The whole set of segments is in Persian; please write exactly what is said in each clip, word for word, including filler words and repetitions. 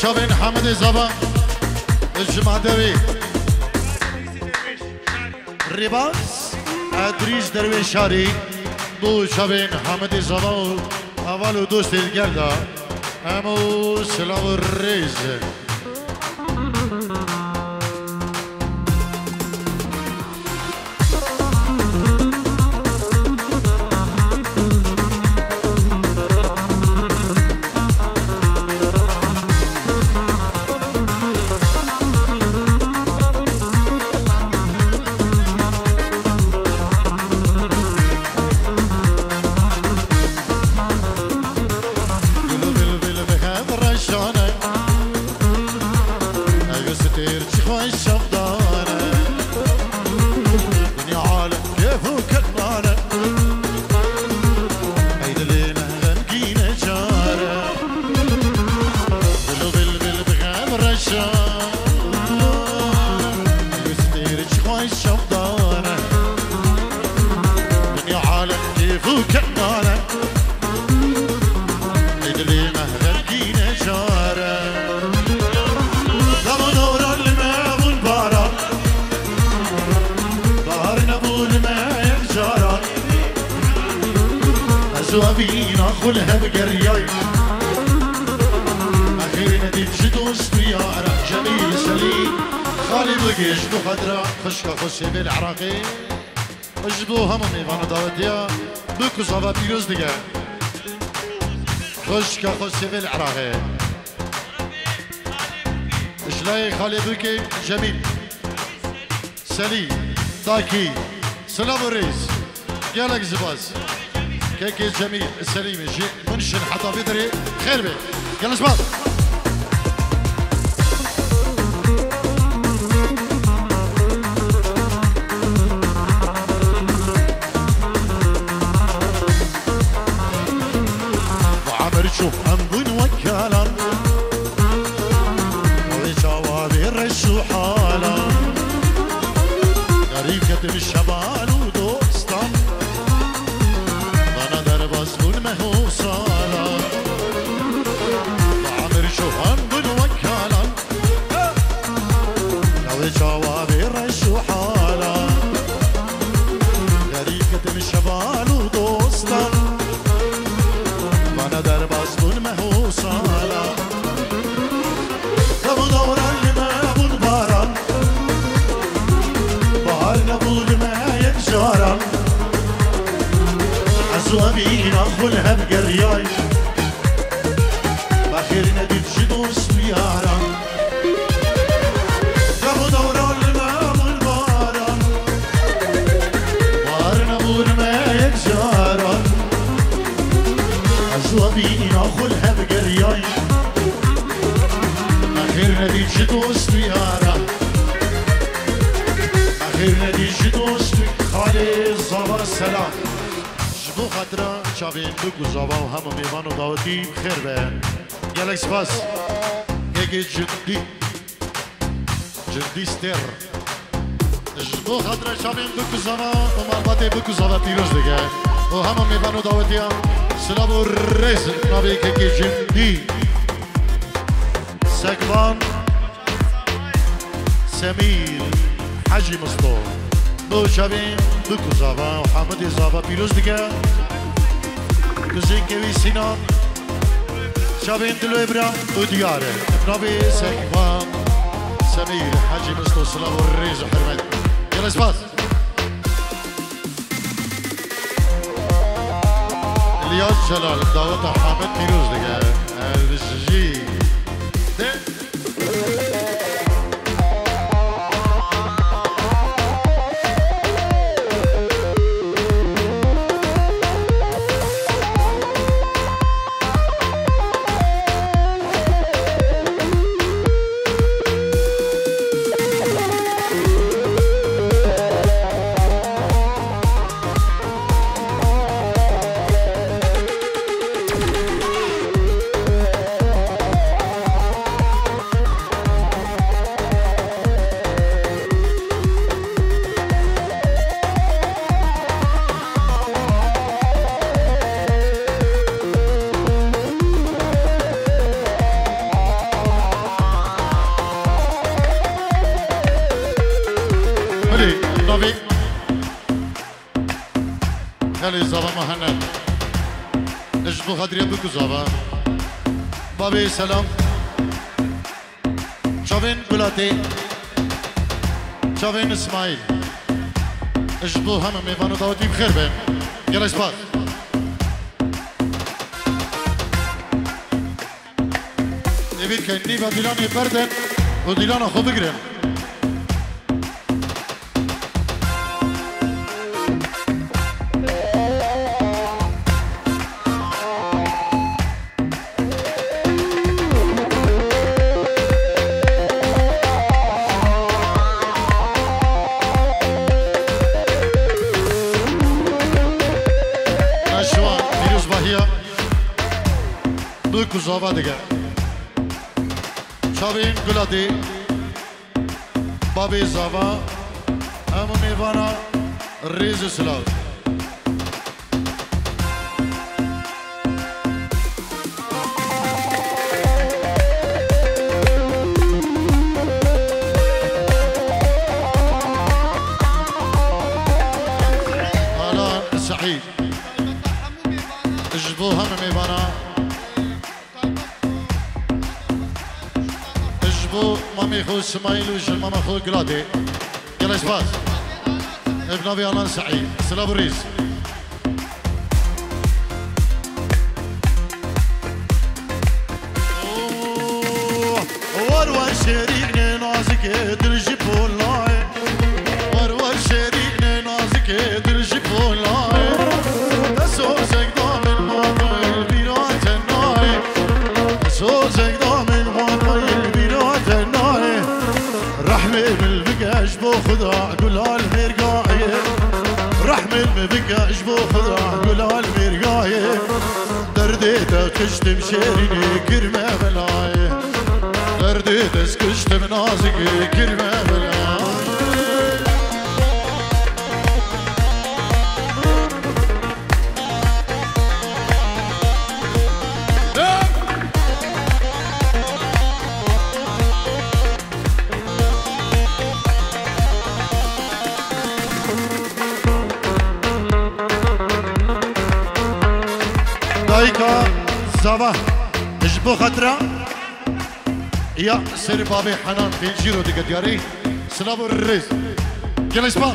شابين حمد زبا الجمع دوي ريباس ادريس دروي شاري دو شابين حمد زبا اولو دوست الجلدة امو سلاو الريز زوابينا خلها بقرياي أخيرا دي تجدوس طيارة جميل سليم خالد وقيش دو خدرة خشكا خشي بالعراقي اجبو همو ميفانا داوديا بكو صابا بيروز ديگه خشكا خشي بالعراقي اشلاي خالد وقيش جميل سليم داكي سلام الرئيس يالك زباز كيكي جميل السليمي جي منشن حتى بدري خير بي يلا شباب وعمر شوف أنبون وكالا وجوابي الرشو حالا غريب كتب الشبال ودوستان بون مهو صالا وعمر شوفان بون وكالا لو جوابي رشو حالا غريب كتم شبال ودوستا وانا درباس بون مهو صالا لو دوران لما بون باران بار نبول ما يكجارا زوابينا خلها بقرياي باخرنا دي تجدوس بيارا يابو دوران الماء والبارا بارنا بول ما يكجارا زوابينا خلها بقرياي باخرنا دي تجدوس بيارا باخرنا دي تجدوس خالي الزبا السلام بو خاطر شاوین بگو زبان و همه میوان و دعوتی خیر به گلک سپاس یکی جدی جدی ستر بو خاطر شاوین بگو زبان و مربطه بگو زبان پیروز دیگه و همه میوان و دعوتی هم سلام و رز نبی که جدی سکبان سمیر حجی مصطفى بو شاوین بگو زبان و حمد زبان پیروز دیگه كوزين كوي سينان شابين دلو إبرام ودياره نبي سكبان سمير حاجي مستو سلام والريز وحرمت يلا سباس الياس جلال دعوة حامد فيروز دقا الجي بودي نبي خلي زبا مهند اجبو خدري بكو زبا بابي سلام شافين قلاتي شافين اسماعيل اجبو هم ميفانو داوتي بخير بين يلا اسباط نبي كني بديلان يبردن وديلان اخو بقرن Kuzava dige Çavin guladi Babi zava Emu mivana Rizu silav Alan Sa'id Ejbu hem mivana مامي خو اسماعيل وجل ماما خو قلادي يلا اسباس ابن ابي الله سعيد سلام الريس ورور شريكنا نازك درجي بولاي ورور شريكنا نازك درجي بولاي تسوزك دام الماضي بيرات الناي تسوزك دام الماضي رحمة بالبقى اجبو خضاع قولها المرقاية رحمة بالبقى اجبو خضاع قولها المرقاية درديتا كشتم شيريني كرمة بلاية درديتا كشتم نازقي كرمة بلاية دايكا زوا اجبو خطرة يا سير بابي حنان في جيرو دي قدياري سلام الرئيس يلا اسباط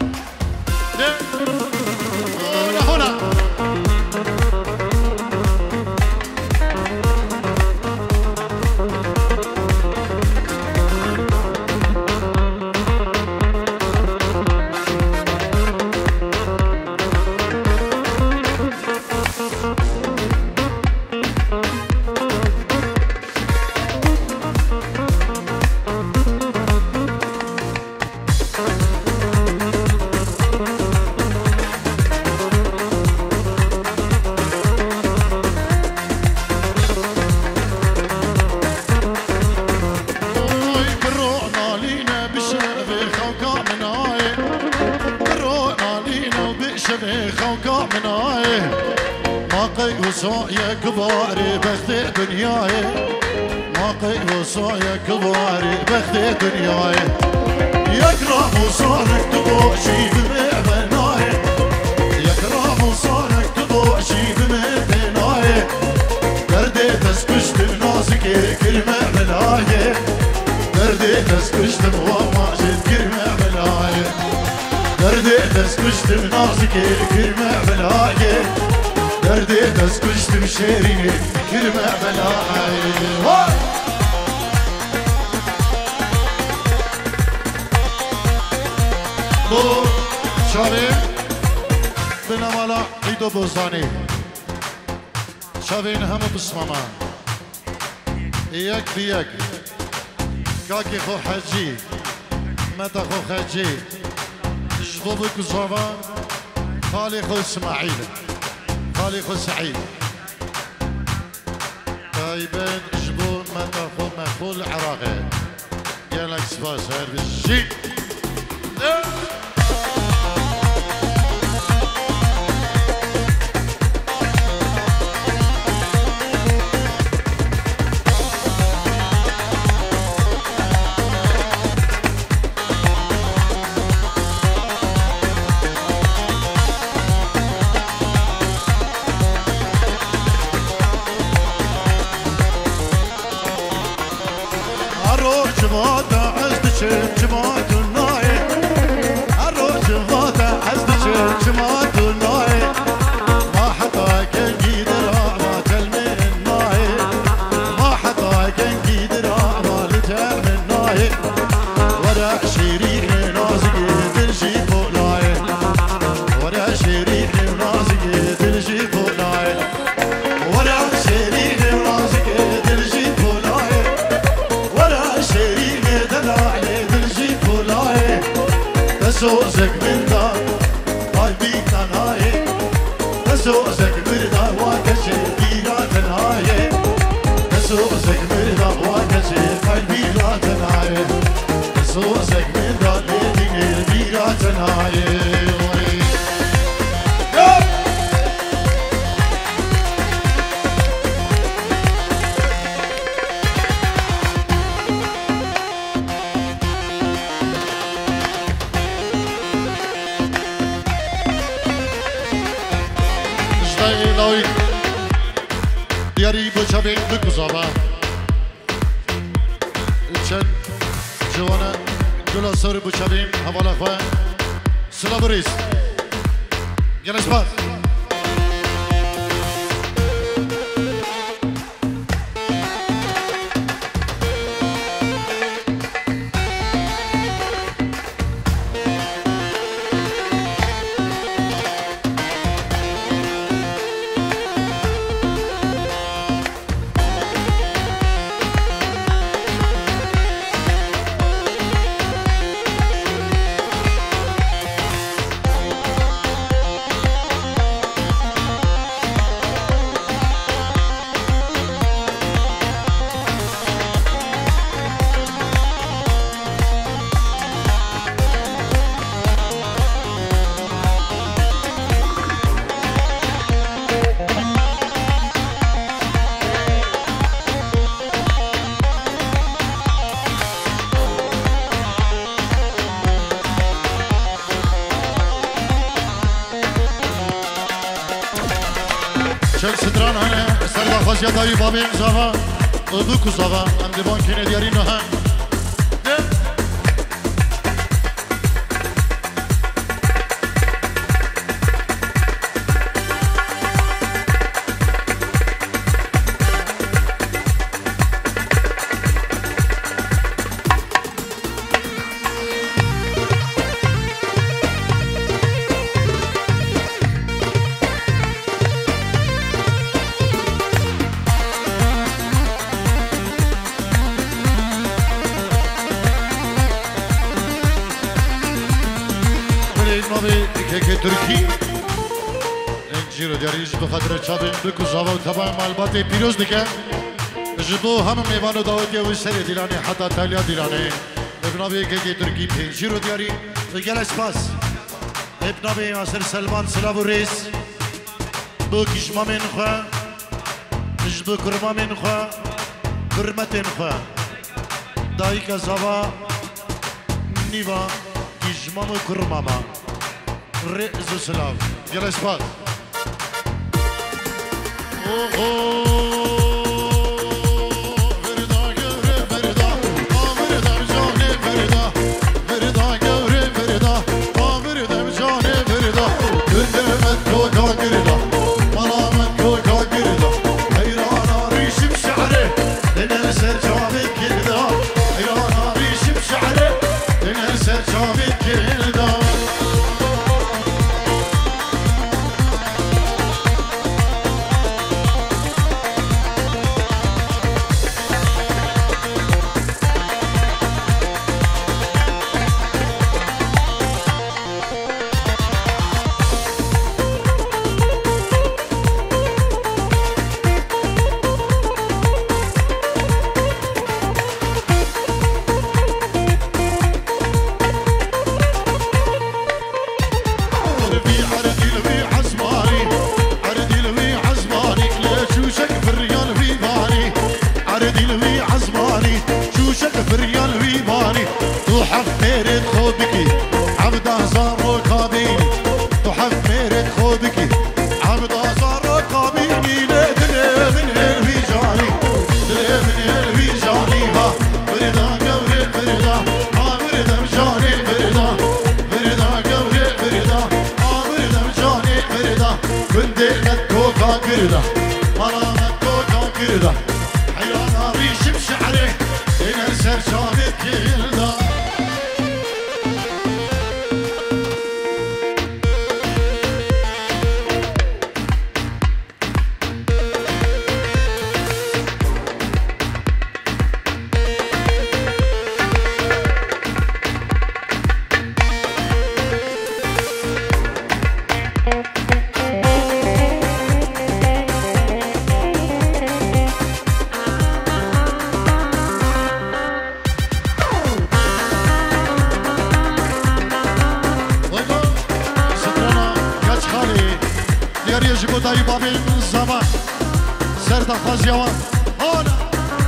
هنا وصايا كباري بختي دنياي ماقي وصايا كباري بختي دنياي يكرم وصارك تبوشي بمعناي يكرم وصارك تبوشي بمعناي دردي تسكشت بناسك كلمة بلاي دردي تسكشت بوما جد كلمة بلاي دردي تسكشت بناسك كلمة بلاي دردي تسكشت بشيريني كلمة بلاي بو شاوين بنامالا عيدو بوزاني شاوين همو بسماما اياك بياك كاكي خو حجي متى خو حجي جبوبك زوفا خالي خو اسماعيل خالي خو سعيد تايبين جبون متى خو مخول عراقي يالك سباس هاي بالجي سوزك بردا هاي بيك تنهاي سوزك بردا واكشي بيرا تنهاي سوزك بردا واكشي هاي بيرا تنهاي سوزك بردا ليدي بيرا تنهاي دیاری بچه بکوزاوا چند جوانه جلو سر بچه بیم حوالا خواه سلا بریز گلش باز چند ستران هنه سردا خوشیا دایی بابی زوا دو کزاوا ام دیوان کنه دیاری نه هم که ترکی انجیرو دیاریش بخاطر چابین بکو زاوا و تبا معلومات پیروز دیگه جبو هم میوانو دعوتی و سر دیلانی حتی تالیا دیلانی ابنابی که ترکی پنجیرو دیاری و گلش پاس ابنابی آسر سلمان سلاو ریس بو کشما من خواه جبو کرما من خواه کرمتن خواه دایی که زاوا نیوا کشما و کرما ما رئز سلام جلس بعد بابي زمان سرد خاز يوان هونا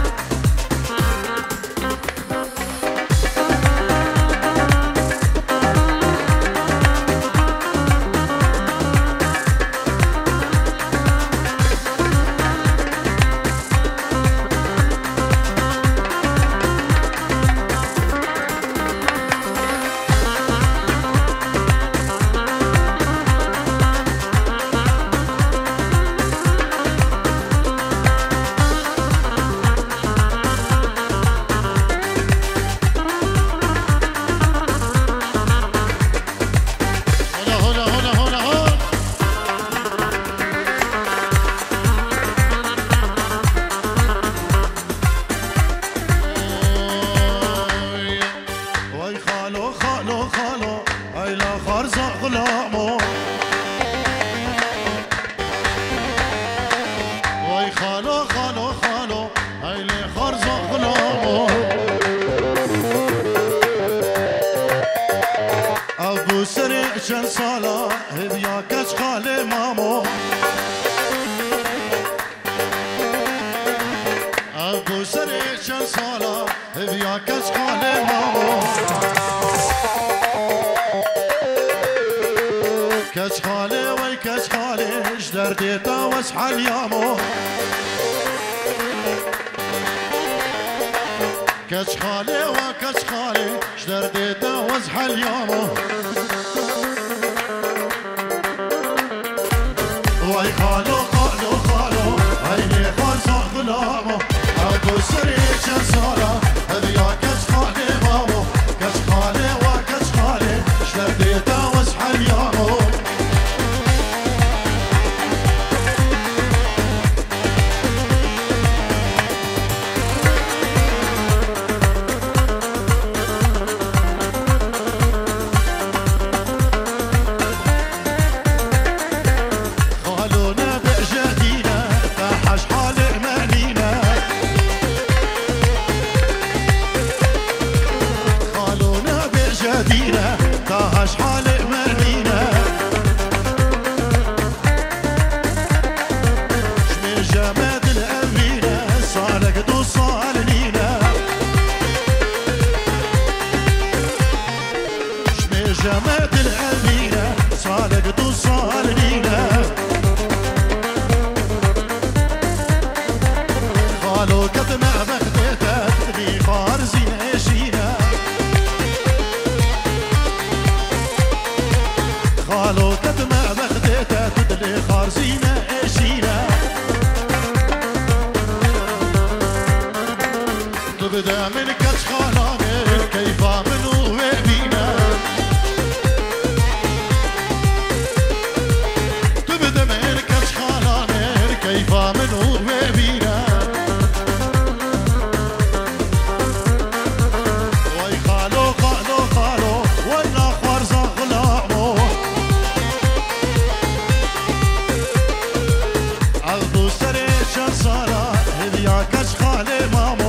چند سالا هبیا کچ خاله مامو ابو سری چند سالا هبیا کچ خاله مامو کچ خاله وی کچ خاله اجدر دیتا واسحال یامو کچ خاله و کچ خاله اجدر دیتا واسحال یامو وای خالو خالو خالو عینی خالصا غلامو ابو سری چند سالا هدیا کچ خاله مامو کچ خاله و کچ خاله شلر دیتا واسحال یامو جماد الأمينة صالك توصل لينا خالو قد ما بخدتها تدري خارزين عيشينا خالو قد ما بخدتها تدري خارزين عيشينا تبدا من كتش خالانك كيف منو وبينا كيف منو بينا وي خالو خالو خالو ولا خرزة غلامو عبدو سري شان صالة هديا كش خالي مامو